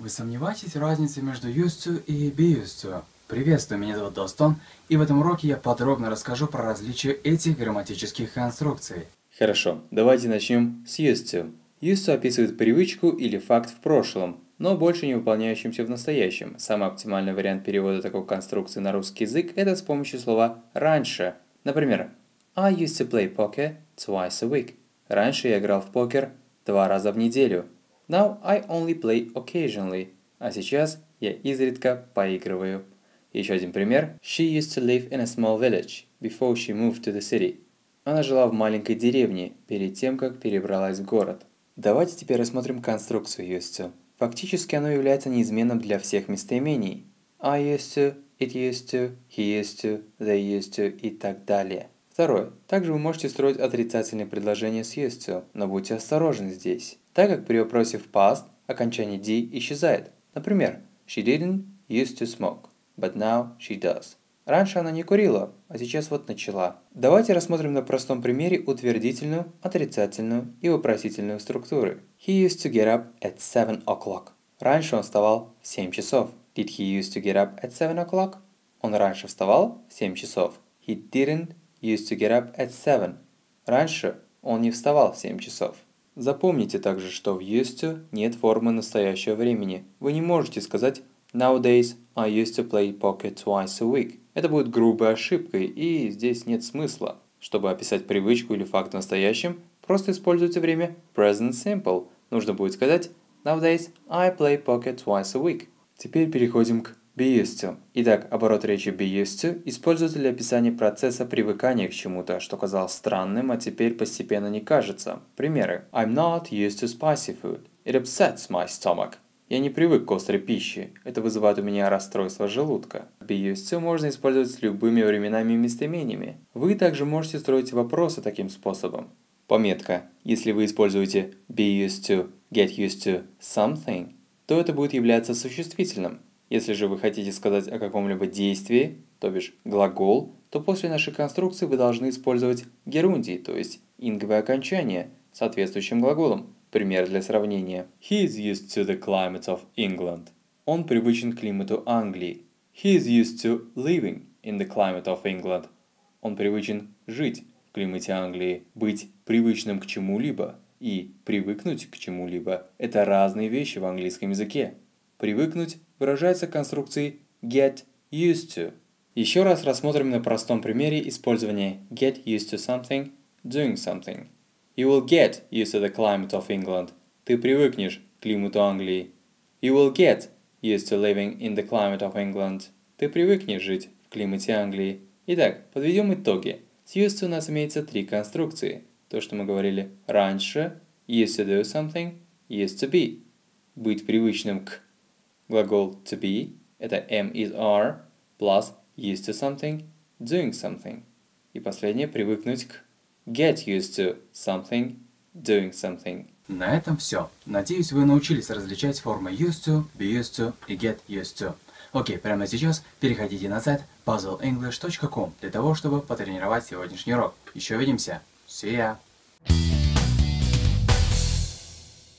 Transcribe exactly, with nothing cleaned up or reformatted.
Вы сомневаетесь в разнице между used to и be used to? Приветствую, меня зовут Достон, и в этом уроке я подробно расскажу про различия этих грамматических конструкций. Хорошо, давайте начнем с used to. Used to описывает привычку или факт в прошлом, но больше не выполняющимся в настоящем. Самый оптимальный вариант перевода такой конструкции на русский язык – это с помощью слова «раньше». Например, I used to play poker twice a week. Раньше я играл в покер два раза в неделю. Now I only play occasionally. А сейчас я изредка поигрываю. Еще один пример. She used to live in a small village before she moved to the city. Она жила в маленькой деревне перед тем, как перебралась в город. Давайте теперь рассмотрим конструкцию used to. Фактически оно является неизменным для всех местоимений. I used to, it used to, he used to, they used to и так далее. Второе. Также вы можете строить отрицательные предложения с used to, но будьте осторожны здесь, так как при вопросе в past окончание d исчезает. Например, she didn't used to smoke, but now she does. Раньше она не курила, а сейчас вот начала. Давайте рассмотрим на простом примере утвердительную, отрицательную и вопросительную структуры. He used to get up at seven o'clock. Раньше он вставал в семь часов. Did he used to get up at seven o'clock? Он раньше вставал в семь часов. He didn't used to get up at seven. Раньше он не вставал в семь часов. Запомните также, что в used to нет формы настоящего времени. Вы не можете сказать Nowadays I used to play poker twice a week. Это будет грубой ошибкой, и здесь нет смысла. Чтобы описать привычку или факт в настоящем, просто используйте время present simple. Нужно будет сказать Nowadays I play poker twice a week. Теперь переходим к be used to. Итак, оборот речи be used to используется для описания процесса привыкания к чему-то, что казалось странным, а теперь постепенно не кажется. Примеры. I'm not used to spicy food. It upsets my stomach. Я не привык к острой пище. Это вызывает у меня расстройство желудка. Be used to можно использовать с любыми временами и местоимениями. Вы также можете строить вопросы таким способом. Пометка. Если вы используете be used to, get used to something, то это будет являться существительным. Если же вы хотите сказать о каком-либо действии, то бишь глагол, то после нашей конструкции вы должны использовать герундий, то есть инговое окончание, соответствующим глаголом. Пример для сравнения. He is used to the climate of England. Он привычен к климату Англии. He is used to living in the climate of England. Он привычен жить в климате Англии. Быть привычным к чему-либо и привыкнуть к чему-либо – это разные вещи в английском языке. Привыкнуть выражается конструкцией get used to. Еще раз рассмотрим на простом примере использования get used to something, doing something. You will get used to the climate of England. Ты привыкнешь к климату Англии. You will get used to living in the climate of England. Ты привыкнешь жить в климате Англии. Итак, подведем итоги. С used to у нас имеется три конструкции. То, что мы говорили раньше. Used to do something. Used to be. Быть привычным к. Глагол to be. Это am is are. Plus used to something. Doing something. И последнее привыкнуть к. Get used to something, doing something. На этом все. Надеюсь, вы научились различать формы used to, be used to и get used to. Окей, прямо сейчас переходите на сайт пазл инглиш точка ком для того, чтобы потренировать сегодняшний урок. Еще увидимся. See ya!